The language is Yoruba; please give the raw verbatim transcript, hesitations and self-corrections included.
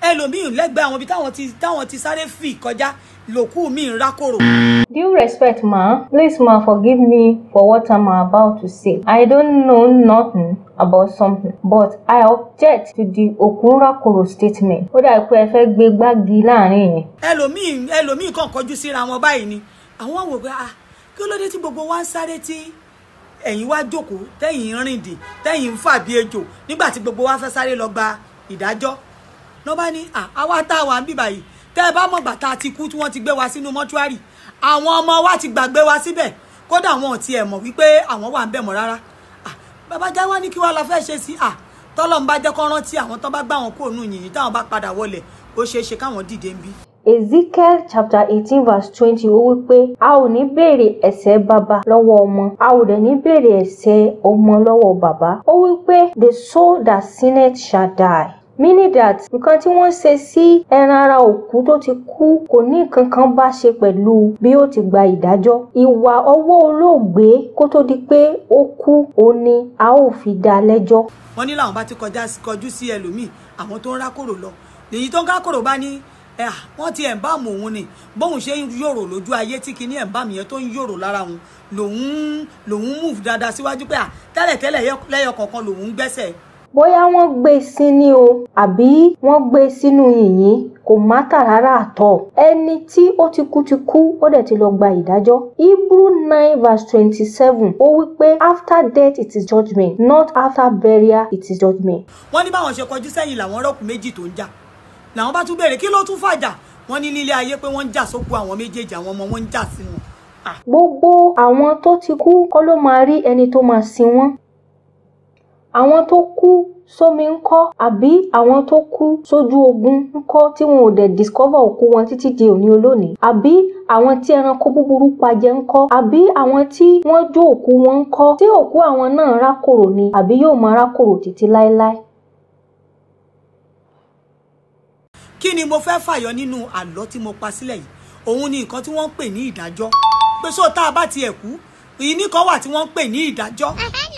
ẹlòmíì lẹ́gbẹ̀ẹ́ àwọn ibi táwọn ti táwọn ti sáré fì kọjá lòkù mi ń rákòrò. Due respect, ma. Please, ma, forgive me for what I'm about to say. I don't know nothing about something, but I object to the Okunrakoro statement. Ó dà pé ẹ fẹ́ gbé gbági láàrin yẹn. Ẹlòmíì ẹlòmíì kàn kọjú síra wọn báyìí ni. Àwọn wò pé ah kí ló dé tí gbogbo wa ń sáré tí ẹ̀yin wá jókòó tẹ́yin rìn dì tẹ́yin ń fà bí ejò nígbà tí gbogbo wa fẹ́ sáré lọ gba ìdájọ́. No bá ní ah àwa tá wà ńbí báyìí. Tẹ́ bá mọ̀ gbà tá ti kú tí wọ́n ti gbé wa sínú mọ́túárì. Àwọn ọmọ wa ti gbàgbé wa síbẹ̀. Kódà wọn ò tiẹ̀ mọ̀ wípé àwọn wà ńbẹ̀ mọ́ rárá. Ah bàbá Jáwá ní kí wá la fẹ́ ṣe sí ah tọ́lọ́run bá jẹ́ kó rántí àwọn tó bá gbà wọn kúrò nù yìnyín táwọn bá padà wọlé ó ṣeé ṣe káwọn dìde ńbí. Ezekiel chapter eighteen verse twenty ó wí pé a ò ní béèrè ẹ̀ṣẹ̀ bàbá lọ́wọ́ ọmọ, a ò dẹ̀ ní béèrè ẹ̀ṣẹ̀ ọmọ lọ́wọ́ bàbá. Ó wí pé the soul that sinneth shall die. Meaning that nǹkan tí wọ́n ṣe sí ẹran ara òkú tó ti kú kò ní nǹkan kan bá ṣe pẹ̀lú bí ó ti gba ìdájọ́. Ìwà ọwọ́ olóògbé kó tó di pé ó kú òun ni a ó fi dá lẹ́jọ́. Wọ́n ní làwọn bá ti kọjá kọjú sí ẹlòmíì àwọn tó ń rákòrò lọ. Lèyí tó ń rákòrò bá ní ẹ wọ́n ti ẹ̀ ń bá mọ òun ni bóun ṣe ń yòrò lójú ayé tí kinní ẹ̀ ń bá mi yẹn tó ń yòrò lára òun lòun lòun move dáadáa síwájú pé à tẹ́lẹ̀tẹ́lẹ̀ lẹ́yọ kọ̀ọ̀kan lòun ń gbẹ́sẹ̀. Bóyá wọ́n gbé sí ni o àbí wọ́n gbé sínú yìnyín kò mátà rárá àtọ̀. Ẹni tí ó ti kú ti kú ó dẹ̀ ti lọ gba ìdájọ́. Hebrew nine verse twenty-seven ó wí pé after death it is judgment, not after burial it is judgment. Wọ́n ní báwọn ṣe kọjú sẹ́yìn làwọn rọ́ọ̀kù méjì tó ń jà làwọn bá tún béèrè kí ló tún fàjà. Wọ́n ní nílé ayé pé wọ́n ń jà sókú àwọn méjèèjì àwọn ọmọ wọn ń jà sí wọn. Gbogbo àwọn tó ti kú kọ́ ló máa rí ẹni tó máa sin wọ́n. Àwọn tó kú sómi ńkọ́ àbí àwọn tó kú sójú ogun ńkọ́ tí wọn ò dẹ̀ discover òkú wọn títí di òní olónìí, àbí àwọn tí ẹranko búburú pa jẹ ńkọ́, àbí àwọn tí wọ́n jó òkú wọn ńkọ́, tí òkú àwọn náà rákòrò ni àbí yóò máa rákòrò títí láéláé. Kí ni mo fẹ́ fàyọ nínú àlọ́ tí mo pa sílẹ̀ yìí? Òun ni nǹkan tí wọ́n ń pè ní ìdájọ́. Pé só tá a bá tiẹ̀ kú ìní kan wà tí wọ́n ń pè ní ìdájọ́.